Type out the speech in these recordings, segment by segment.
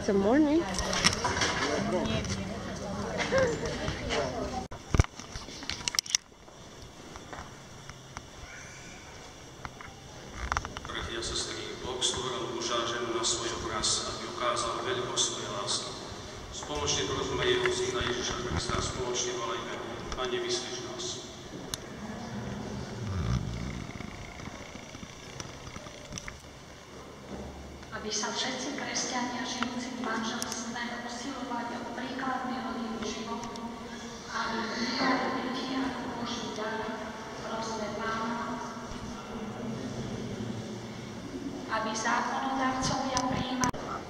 It's a morning. Bratia, sestry, Boh stvoril muža a ženu na svoj obraz, aby ukázal veľkosť svojej lásky. Spoločne prosme jeho syna Ježiša Krista, spoločne volajme: Pane, vyslíš nás. Aby sa všetci kresťania žijúci v manželstve usilovali o príkladný rodinný život, aby vnímali deti ako Boží dar, prosme Pána, aby zákonodarcovia prijímali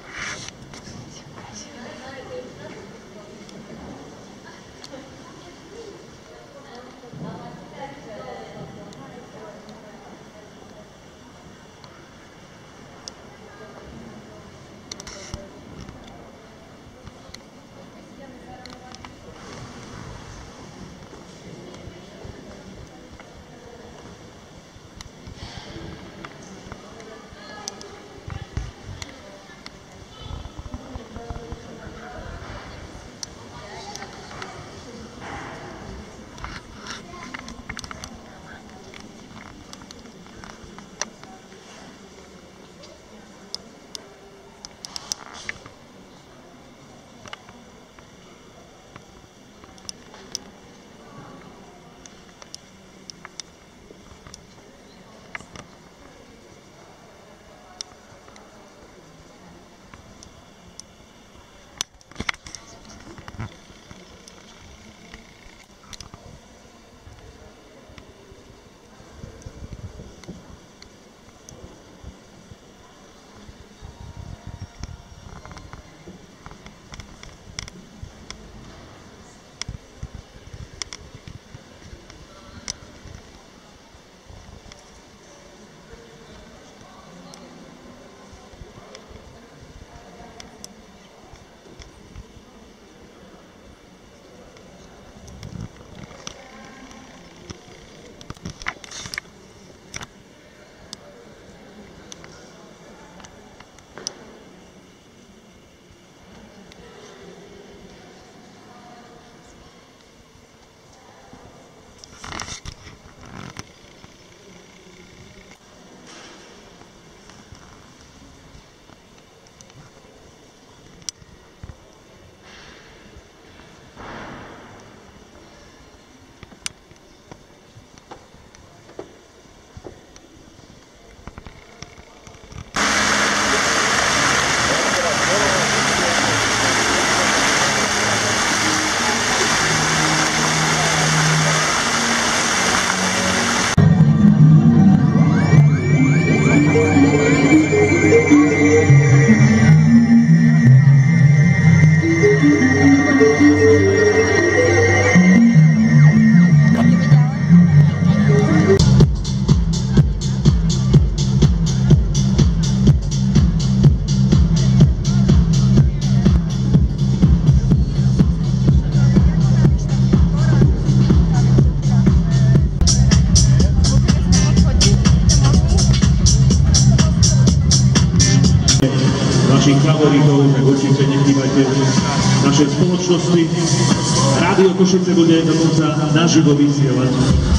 našich favoritov, tak určite nechýbajte v našej spoločnosti. Rádio Košice bude dokonca naživo vysielať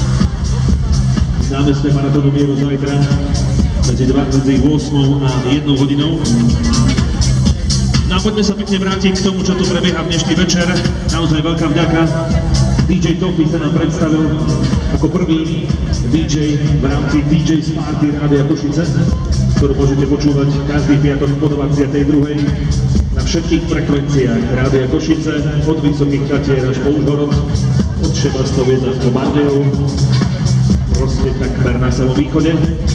z námestnej Maratónu mieru zajtra medzi 8 a 1 hodinou. No a poďme sa pekne vrátiť k tomu, čo tu prebieha v dnešný večer. Naozaj veľká vďaka. DJ Topi sa nám predstavil ako prvý DJ v rámci DJ's Party Rádia Košice, ktorú môžete počúvať každý piatok po 22. na všetkých frekvenciách Rádia Košice, od Vysokých Tatier až po Užhorod, od Šebastoviec až po Bardejov, proste takmer na celom východe.